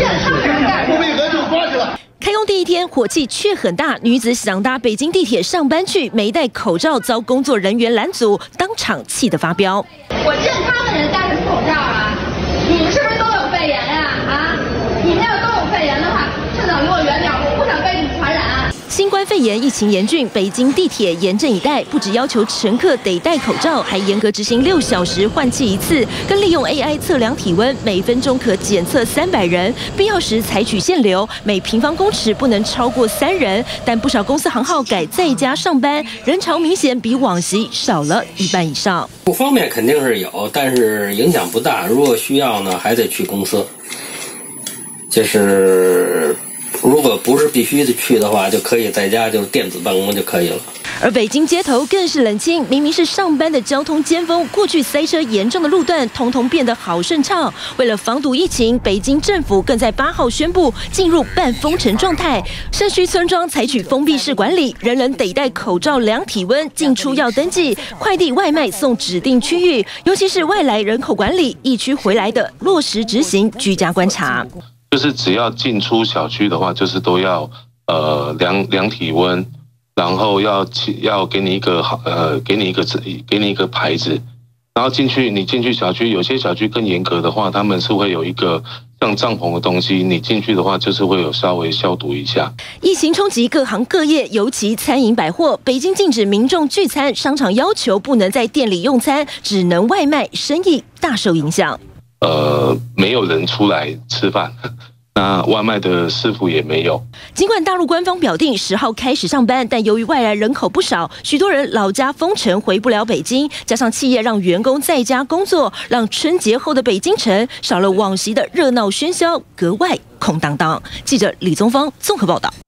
健康的人干。 不配合就抓起来。 开工第一天，火气却很大。女子想搭北京地铁上班去，没戴口罩，遭工作人员拦阻，当场气得发飙。 我健康的人戴什么口罩啊？你们是不是都有肺炎呀？啊，你们要都有肺炎的话，至少离我远点，我不想被你们传染。 新冠肺炎疫情严峻，北京地铁严阵以待，不只要求乘客得戴口罩，还严格执行6小时换气一次，更利用 AI 测量体温，每分钟可检测300人，必要时采取限流，每平方公尺不能超过3人。但不少公司行号改在家上班，人潮明显比往昔少了1半以上。 不方便肯定是有，但是影响不大。如果需要呢，还得去公司。如果不是必须去的话，就可以在家就是电子办公就可以了。 而北京街头更是冷清，明明是上班的交通尖峰，过去塞车严重的路段，统统变得好顺畅。为了防堵疫情，北京政府更在8号宣布进入半封城状态，社区村庄采取封闭式管理，人人得戴口罩、量体温，进出要登记，快递外卖送指定区域，尤其是外来人口管理，疫区回来的落实执行居家观察。 就是只要进出小区的话，就是都要量体温，然后要给你一个给你一个牌子，然后你进去小区，有些小区更严格的话，他们是会有一个像帐篷的东西，你进去的话就是会有稍微消毒一下。 疫情冲击各行各业，尤其餐饮百货，北京禁止民众聚餐，商场要求不能在店里用餐，只能外卖，生意大受影响。 没有人出来吃饭。那外卖的师傅也没有。 尽管大陆官方表定10号开始上班，但由于外来人口不少，许多人老家封城回不了北京，加上企业让员工在家工作，让春节后的北京城少了往昔的热闹喧嚣，格外空荡荡。记者李宗芳综合报道。